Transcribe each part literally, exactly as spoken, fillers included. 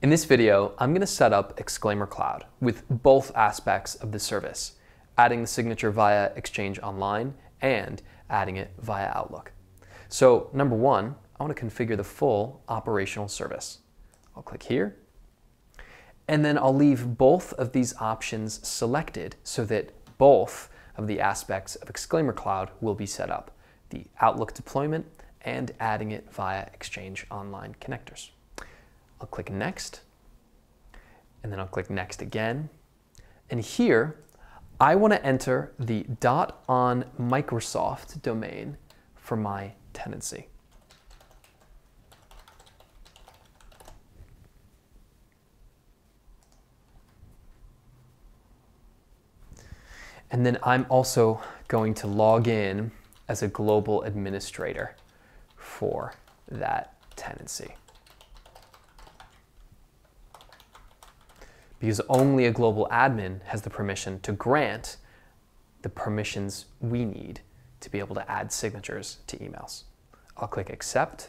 In this video, I'm going to set up Exclaimer Cloud with both aspects of the service, adding the signature via Exchange Online and adding it via Outlook. So number one, I want to configure the full operational service. I'll click here, and then I'll leave both of these options selected so that both of the aspects of Exclaimer Cloud will be set up, the Outlook deployment and adding it via Exchange Online connectors. I'll click Next, and then I'll click Next again. And here, I want to enter the .on Microsoft domain for my tenancy. And then I'm also going to log in as a global administrator for that tenancy. Because only a global admin has the permission to grant the permissions we need to be able to add signatures to emails. I'll click Accept.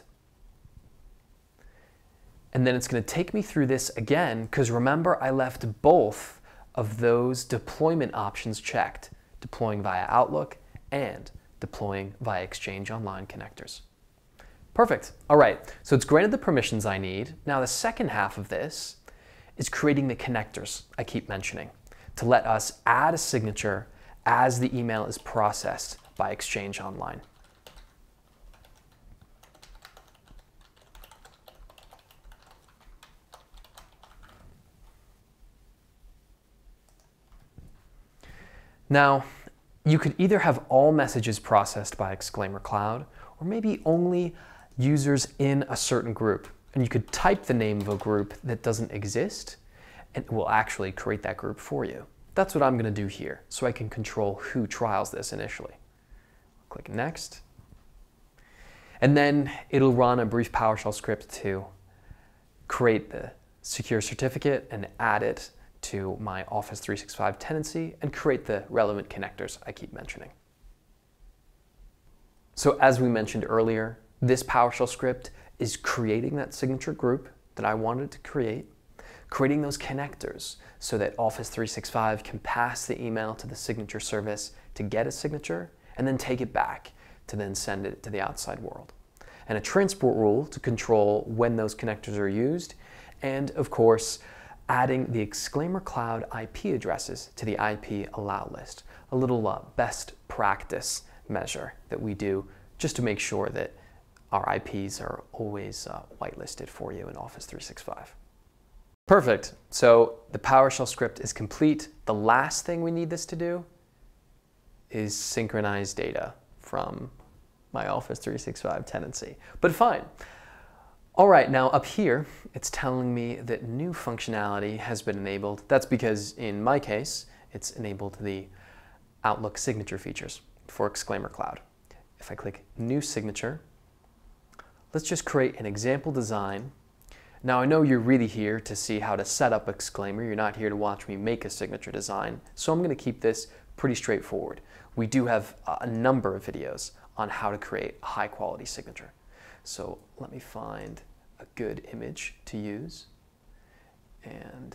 And then it's going to take me through this again, because remember I left both of those deployment options checked, deploying via Outlook and deploying via Exchange Online connectors. Perfect. All right, so it's granted the permissions I need. Now the second half of this is creating the connectors I keep mentioning to let us add a signature as the email is processed by Exchange Online. Now, you could either have all messages processed by Exclaimer Cloud, or maybe only users in a certain group. And you could type the name of a group that doesn't exist, and it will actually create that group for you. That's what I'm going to do here, so I can control who trials this initially. Click Next. And then it'll run a brief PowerShell script to create the secure certificate and add it to my Office three sixty-five tenancy and create the relevant connectors I keep mentioning. So as we mentioned earlier, this PowerShell script is creating that signature group that I wanted to create, creating those connectors so that Office three sixty-five can pass the email to the signature service to get a signature and then take it back to then send it to the outside world. And a transport rule to control when those connectors are used, and of course, adding the Exclaimer Cloud I P addresses to the I P allow list, a little uh, best practice measure that we do just to make sure that our I Ps are always uh, whitelisted for you in Office three sixty-five. Perfect. So the PowerShell script is complete. The last thing we need this to do is synchronize data from my Office three sixty-five tenancy. But fine. All right, now up here, it's telling me that new functionality has been enabled. That's because in my case, it's enabled the Outlook signature features for Exclaimer Cloud. If I click New Signature, let's just create an example design. Now I know you're really here to see how to set up Exclaimer. You're not here to watch me make a signature design. So I'm going to keep this pretty straightforward. We do have a number of videos on how to create a high quality signature. So let me find a good image to use. And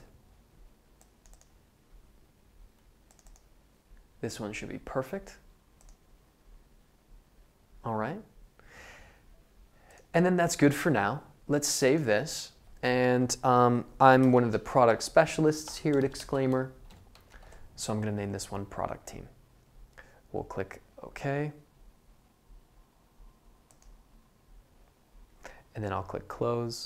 this one should be perfect. All right. And then that's good for now. Let's save this. And um, I'm one of the product specialists here at Exclaimer. So I'm going to name this one Product Team. We'll click OK. And then I'll click Close.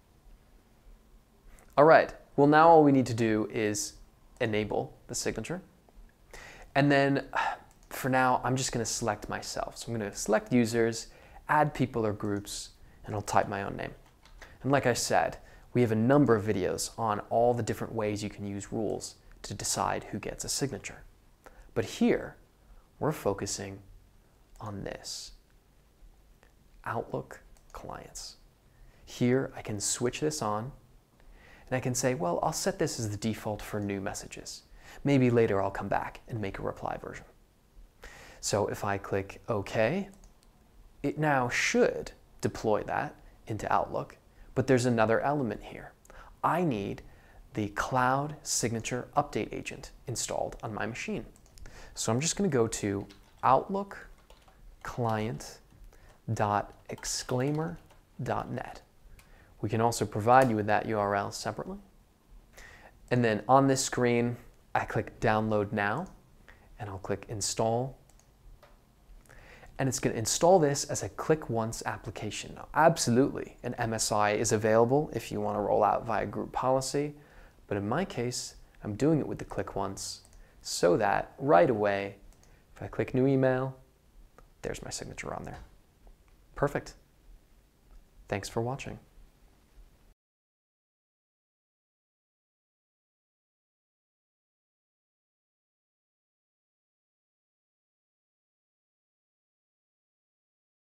All right. Well, now all we need to do is enable the signature. And then for now, I'm just going to select myself. So I'm going to select users, add people or groups, and I'll type my own name. And like I said, we have a number of videos on all the different ways you can use rules to decide who gets a signature. But here, we're focusing on this, Outlook clients. Here, I can switch this on, and I can say, well, I'll set this as the default for new messages. Maybe later I'll come back and make a reply version. So if I click OK, it now should deploy that into Outlook, but there's another element here. I need the Cloud Signature Update Agent installed on my machine. So I'm just going to go to outlook client dot exclaimer dot net. We can also provide you with that U R L separately. And then on this screen, I click Download Now, and I'll click Install. And it's going to install this as a click once application. Now, absolutely, an M S I is available if you want to roll out via group policy, but in my case, I'm doing it with the click once so that right away, if I click New Email, there's my signature on there. Perfect. Thanks for watching.